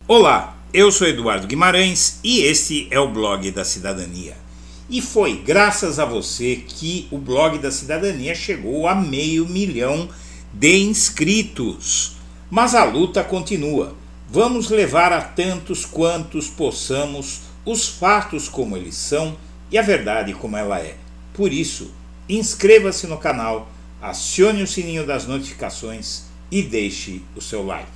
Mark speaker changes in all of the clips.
Speaker 1: Olá, eu sou Eduardo Guimarães e este é o Blog da Cidadania. E foi graças a você que o Blog da Cidadania chegou a 500 mil de inscritos. Mas a luta continua. Vamos levar a tantos quantos possamos os fatos como eles são e a verdade como ela é. Por isso, inscreva-se no canal, acione o sininho das notificações e deixe o seu like.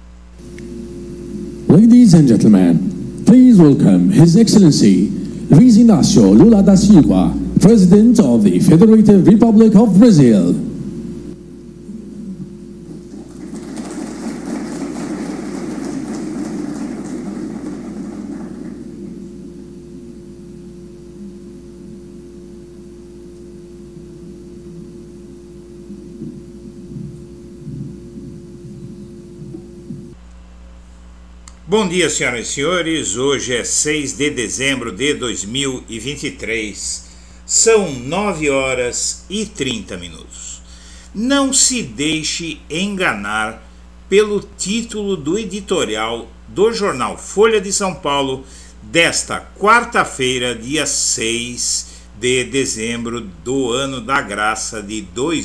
Speaker 2: Ladies and gentlemen, please welcome His Excellency Luiz Inácio Lula da Silva, President of the Federative Republic of Brazil.
Speaker 1: Bom dia, senhoras e senhores. Hoje é 6 de dezembro de 2023. São 9 horas e 30 minutos. Não se deixe enganar pelo título do editorial do jornal Folha de São Paulo desta quarta-feira, dia 6 de dezembro do ano da graça de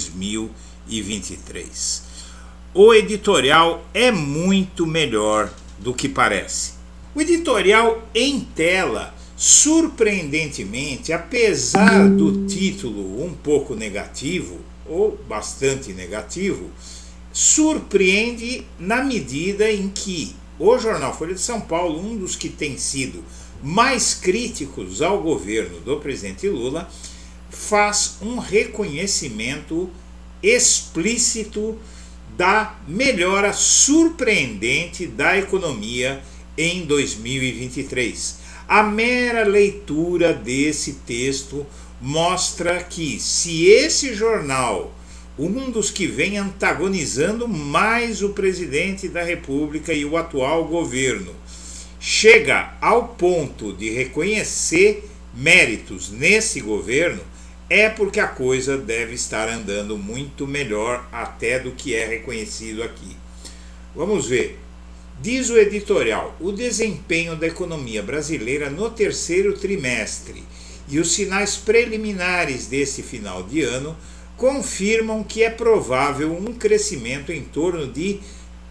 Speaker 1: 2023. O editorial é muito melhor do que parece. O editorial em tela, surpreendentemente, apesar do título um pouco negativo, ou bastante negativo, surpreende na medida em que o jornal Folha de São Paulo, um dos que tem sido mais críticos ao governo do presidente Lula, faz um reconhecimento explícito da melhora surpreendente da economia em 2023. A mera leitura desse texto mostra que se esse jornal, um dos que vem antagonizando mais o presidente da República e o atual governo, chega ao ponto de reconhecer méritos nesse governo, é porque a coisa deve estar andando muito melhor até do que é reconhecido aqui. Vamos ver. Diz o editorial: o desempenho da economia brasileira no terceiro trimestre e os sinais preliminares desse final de ano confirmam que é provável um crescimento em torno de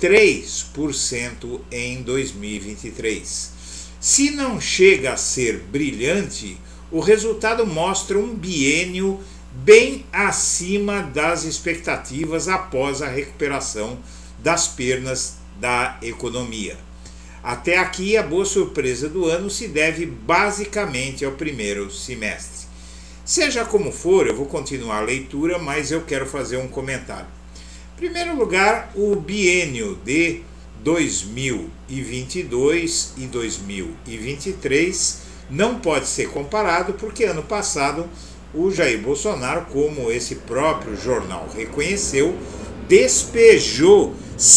Speaker 1: 3% em 2023. Se não chega a ser brilhante, o resultado mostra um biênio bem acima das expectativas após a recuperação das perdas da economia. Até aqui, a boa surpresa do ano se deve basicamente ao primeiro semestre. Seja como for, eu vou continuar a leitura, mas eu quero fazer um comentário. Em primeiro lugar, o biênio de 2022 e 2023 não pode ser comparado porque ano passado o Jair Bolsonaro, como esse próprio jornal reconheceu, despejou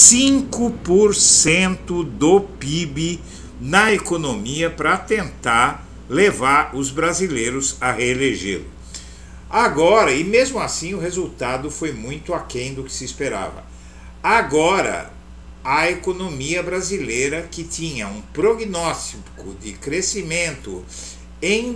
Speaker 1: 5% do PIB na economia para tentar levar os brasileiros a reelegê-lo. Agora, e mesmo assim o resultado foi muito aquém do que se esperava. Agora, a economia brasileira, que tinha um prognóstico de crescimento em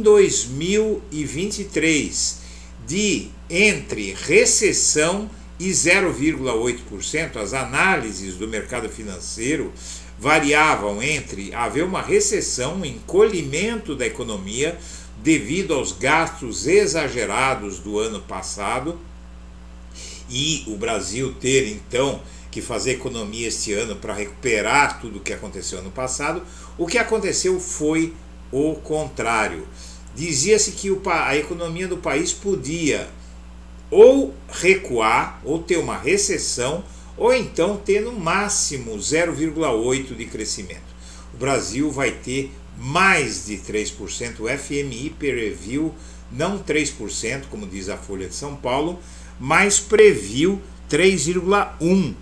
Speaker 1: 2023 de entre recessão e 0,8%, as análises do mercado financeiro variavam entre haver uma recessão, um encolhimento da economia devido aos gastos exagerados do ano passado e o Brasil ter então que fazer economia este ano para recuperar tudo o que aconteceu no passado. O que aconteceu foi o contrário. Dizia-se que a economia do país podia ou recuar, ou ter uma recessão, ou então ter no máximo 0,8% de crescimento. O Brasil vai ter mais de 3%, o FMI previu não 3%, como diz a Folha de São Paulo, mas previu 3,1%.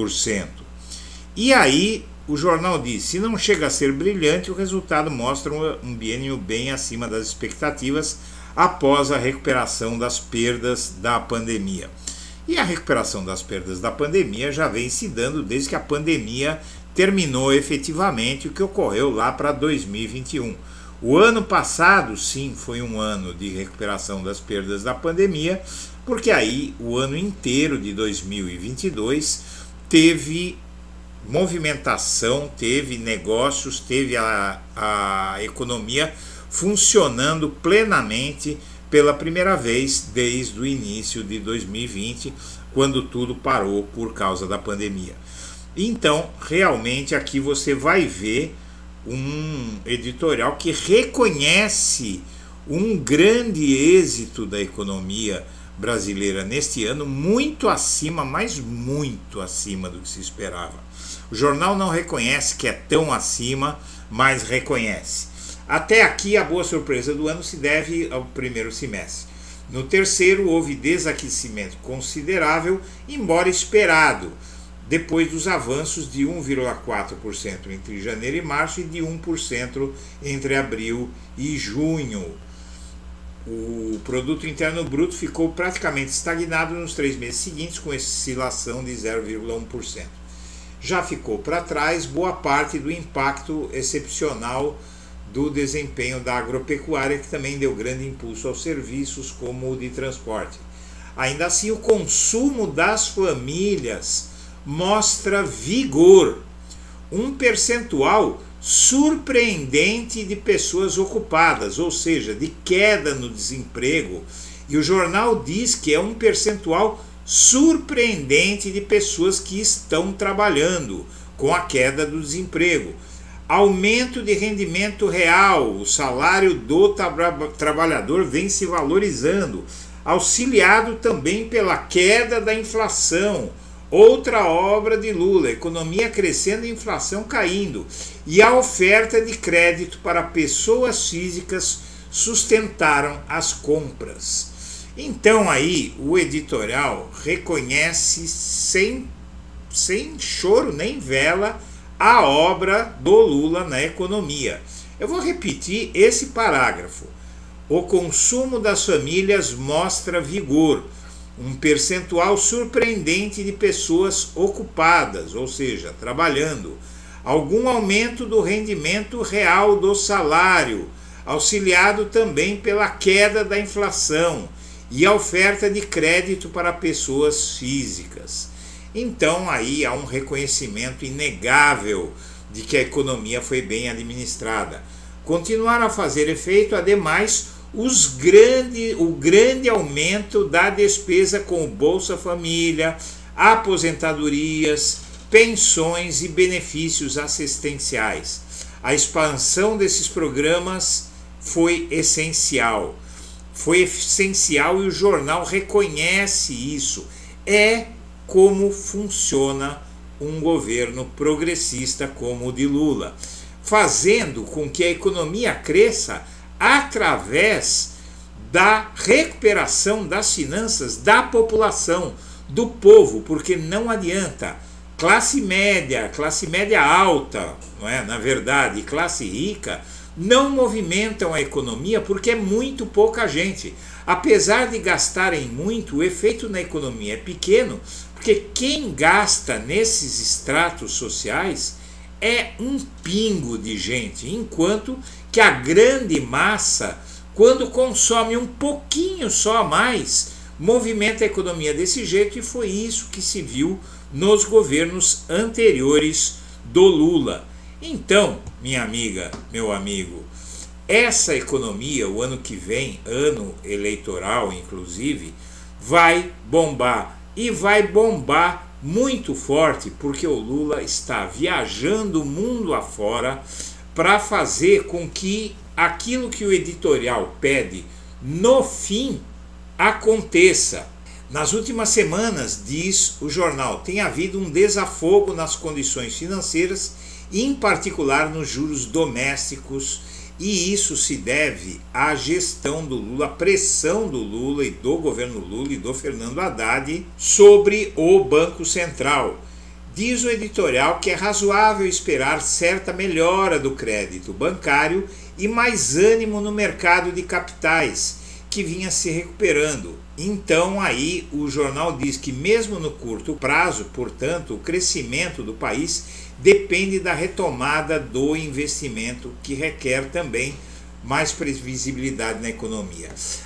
Speaker 1: E aí o jornal diz: se não chega a ser brilhante, o resultado mostra um biênio bem acima das expectativas após a recuperação das perdas da pandemia. E a recuperação das perdas da pandemia já vem se dando desde que a pandemia terminou efetivamente o que ocorreu lá para 2021. O ano passado, sim, foi um ano de recuperação das perdas da pandemia, porque aí o ano inteiro de 2022 teve movimentação, teve negócios, teve a economia funcionando plenamente pela primeira vez desde o início de 2020, quando tudo parou por causa da pandemia. Então, realmente aqui você vai ver um editorial que reconhece um grande êxito da economia brasileira neste ano, muito acima, mas muito acima do que se esperava. O jornal não reconhece que é tão acima, mas reconhece. Até aqui, a boa surpresa do ano se deve ao primeiro semestre. No terceiro, houve desaquecimento considerável, embora esperado, depois dos avanços de 1,4% entre janeiro e março e de 1% entre abril e junho. O produto interno bruto ficou praticamente estagnado nos 3 meses seguintes, com oscilação de 0,1%. Já ficou para trás boa parte do impacto excepcional do desempenho da agropecuária, que também deu grande impulso aos serviços, como o de transporte. Ainda assim, o consumo das famílias mostra vigor, um percentual surpreendente de pessoas ocupadas, ou seja, de queda no desemprego, e o jornal diz que é um percentual surpreendente de pessoas que estão trabalhando com a queda do desemprego. Aumento de rendimento real, o salário do trabalhador vem se valorizando, auxiliado também pela queda da inflação. Outra obra de Lula, economia crescendo e inflação caindo, e a oferta de crédito para pessoas físicas sustentaram as compras. Então aí o editorial reconhece sem choro nem vela a obra do Lula na economia. Eu vou repetir esse parágrafo. O consumo das famílias mostra vigor, um percentual surpreendente de pessoas ocupadas, ou seja, trabalhando, algum aumento do rendimento real do salário, auxiliado também pela queda da inflação e a oferta de crédito para pessoas físicas. Então aí há um reconhecimento inegável de que a economia foi bem administrada. Continuaram a fazer efeito, ademais, o grande aumento da despesa com o Bolsa Família, aposentadorias, pensões e benefícios assistenciais. A expansão desses programas foi essencial. Foi essencial e o jornal reconhece isso. É como funciona um governo progressista como o de Lula, fazendo com que a economia cresça através da recuperação das finanças da população, do povo, porque não adianta. Classe média alta, não é? Na verdade, classe rica, não movimentam a economia porque é muito pouca gente. Apesar de gastarem muito, o efeito na economia é pequeno, porque quem gasta nesses estratos sociais é um pingo de gente, enquanto que a grande massa, quando consome um pouquinho só a mais, movimenta a economia desse jeito, e foi isso que se viu nos governos anteriores do Lula. Então, minha amiga, meu amigo, essa economia, o ano que vem, ano eleitoral inclusive, vai bombar, e vai bombar muito forte, porque o Lula está viajando o mundo afora para fazer com que aquilo que o editorial pede no fim aconteça. Nas últimas semanas, diz o jornal, tem havido um desafogo nas condições financeiras, em particular nos juros domésticos, e isso se deve à gestão do Lula, à pressão do Lula e do governo Lula e do Fernando Haddad sobre o Banco Central. Diz o editorial que é razoável esperar certa melhora do crédito bancário e mais ânimo no mercado de capitais, que vinha se recuperando. Então aí o jornal diz que mesmo no curto prazo, portanto, o crescimento do país depende da retomada do investimento, que requer também mais previsibilidade na economia.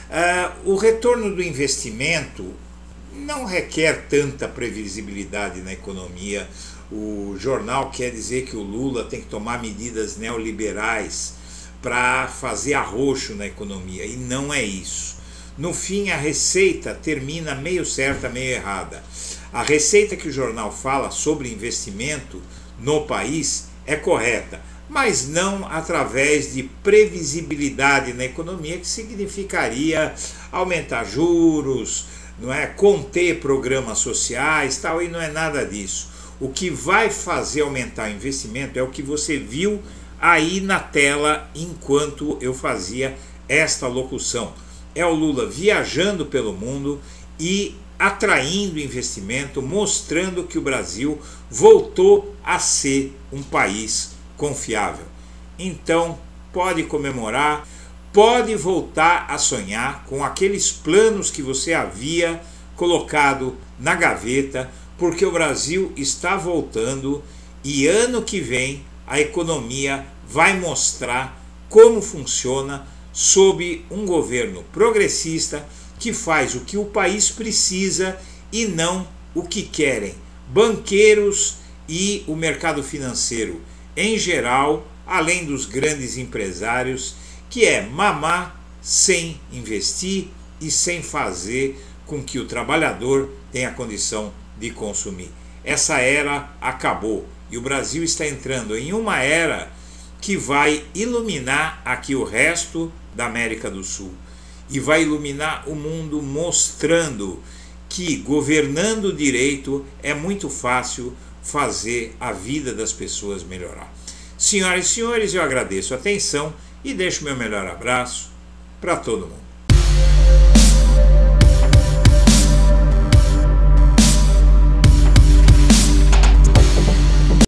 Speaker 1: O retorno do investimento não requer tanta previsibilidade na economia. O jornal quer dizer que o Lula tem que tomar medidas neoliberais para fazer arroxo na economia, e não é isso. No fim, a receita termina meio certa, meio errada. A receita que o jornal fala sobre investimento no país é correta, mas não através de previsibilidade na economia, que significaria aumentar juros, não é, conter programas sociais, tal, e não é nada disso. O que vai fazer aumentar o investimento é o que você viu aí na tela enquanto eu fazia esta locução. É o Lula viajando pelo mundo e atraindo investimento, mostrando que o Brasil voltou a ser um país confiável. Então, pode comemorar, pode voltar a sonhar com aqueles planos que você havia colocado na gaveta, porque o Brasil está voltando e ano que vem a economia vai mostrar como funciona sob um governo progressista que faz o que o país precisa e não o que querem banqueiros e o mercado financeiro em geral, além dos grandes empresários, que é mamar sem investir e sem fazer com que o trabalhador tenha condição de consumir. Essa era acabou e o Brasil está entrando em uma era que vai iluminar aqui o resto da América do Sul e vai iluminar o mundo, mostrando que governando direito é muito fácil fazer a vida das pessoas melhorar. Senhoras e senhores, eu agradeço a atenção e deixo meu melhor abraço para todo mundo.